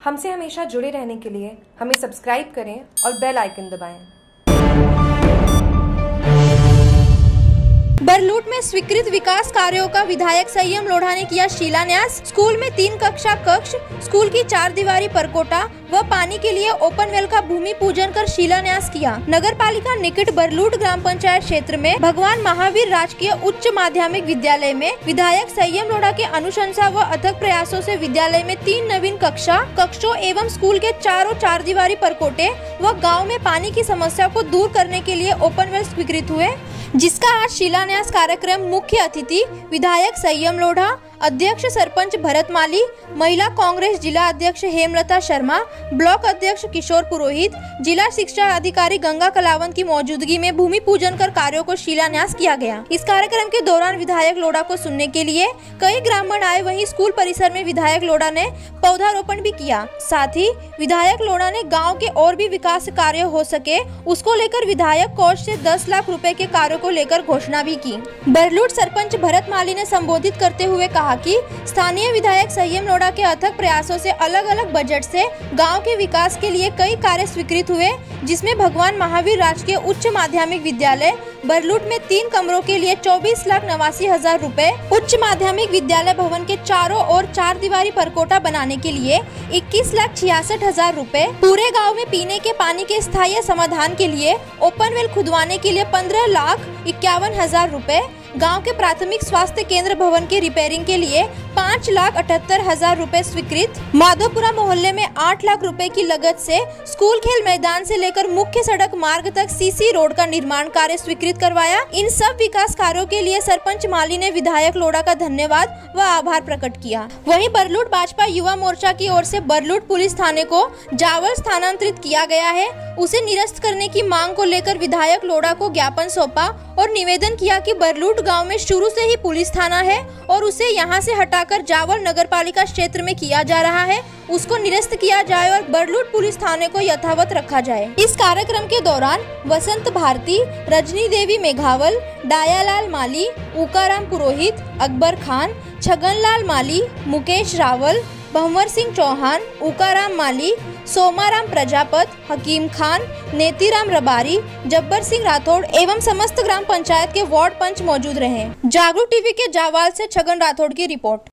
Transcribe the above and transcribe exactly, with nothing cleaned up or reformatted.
हमसे हमेशा जुड़े रहने के लिए हमें सब्सक्राइब करें और बेल आइकन दबाएं। बरलूट में स्वीकृत विकास कार्यों का विधायक संयम लोढ़ा ने किया शिलान्यास। स्कूल में तीन कक्षा कक्ष, स्कूल की चार दीवारी परकोटा व पानी के लिए ओपन वेल का भूमि पूजन कर शिलान्यास किया। नगर पालिका निकट बरलूट ग्राम पंचायत क्षेत्र में भगवान महावीर राजकीय उच्च माध्यमिक विद्यालय में विधायक संयम लोढ़ा के अनुशंसा व अथक प्रयासों से विद्यालय में तीन नवीन कक्षा कक्षों एवं स्कूल के चारों चार दीवारी परकोटे व गाँव में पानी की समस्या को दूर करने के लिए ओपन वेल स्वीकृत हुए, जिसका आज शिलान्यास कार्यक्रम मुख्य अतिथि विधायक संयम लोढ़ा, अध्यक्ष सरपंच भरत माली, महिला कांग्रेस जिला अध्यक्ष हेमलता शर्मा, ब्लॉक अध्यक्ष किशोर पुरोहित, जिला शिक्षा अधिकारी गंगा कलावंत की मौजूदगी में भूमि पूजन कर कार्यों को शिलान्यास किया गया। इस कार्यक्रम के दौरान विधायक लोढ़ा को सुनने के लिए कई ग्रामीण आए, वहीं स्कूल परिसर में विधायक लोढ़ा ने पौधारोपण भी किया। साथ ही विधायक लोढ़ा ने गाँव के और भी विकास कार्य हो सके उसको लेकर विधायक कोष से दस लाख रुपए के कार्यों को लेकर घोषणा भी की। बरलूट सरपंच भरत माली ने संबोधित करते हुए कहा कि स्थानीय विधायक संयम लोढ़ा के अथक प्रयासों से अलग अलग बजट से गांव के विकास के लिए कई कार्य स्वीकृत हुए, जिसमें भगवान महावीर राजकीय उच्च माध्यमिक विद्यालय बरलूट में तीन कमरों के लिए चौबीस लाख नवासी हजार रूपए, उच्च माध्यमिक विद्यालय भवन के चारों ओर चार दीवारी परकोटा बनाने के लिए इक्कीस लाख छियासठ हजार रूपए, पूरे गाँव में पीने के पानी के स्थायी समाधान के लिए ओपन वेल खुदवाने के लिए पंद्रह लाख इक्यावन हजार रूपए, गांव के प्राथमिक स्वास्थ्य केंद्र भवन के रिपेयरिंग के लिए पाँच लाख अठहत्तर हजार रूपए स्वीकृत, माधोपुरा मोहल्ले में आठ लाख रुपए की लागत से स्कूल खेल मैदान से लेकर मुख्य सड़क मार्ग तक सीसी रोड का निर्माण कार्य स्वीकृत करवाया। इन सब विकास कार्यों के लिए सरपंच माली ने विधायक लोढ़ा का धन्यवाद व आभार प्रकट किया। वहीं बरलूट भाजपा युवा मोर्चा की ओर से बरलूट पुलिस थाने को जावल स्थानांतरित किया गया है, उसे निरस्त करने की मांग को लेकर विधायक लोढ़ा को ज्ञापन सौंपा और निवेदन किया कि बरलूट गांव में शुरू से ही पुलिस थाना है और उसे यहां से हटाकर जावल नगरपालिका क्षेत्र में किया जा रहा है, उसको निरस्त किया जाए और बरलूट पुलिस थाने को यथावत रखा जाए। इस कार्यक्रम के दौरान वसंत भारती, रजनी देवी मेघावल, डायालाल माली, उकाराम पुरोहित, अकबर खान, छगनलाल माली, मुकेश रावल, भंवर सिंह चौहान, उकाराम माली, सोमाराम प्रजापत, हकीम खान, नेतीराम रबारी, जब्बर सिंह राठौड़ एवं समस्त ग्राम पंचायत के वार्ड पंच मौजूद रहे। जागरूक टीवी के जावाल से छगन राठौड़ की रिपोर्ट।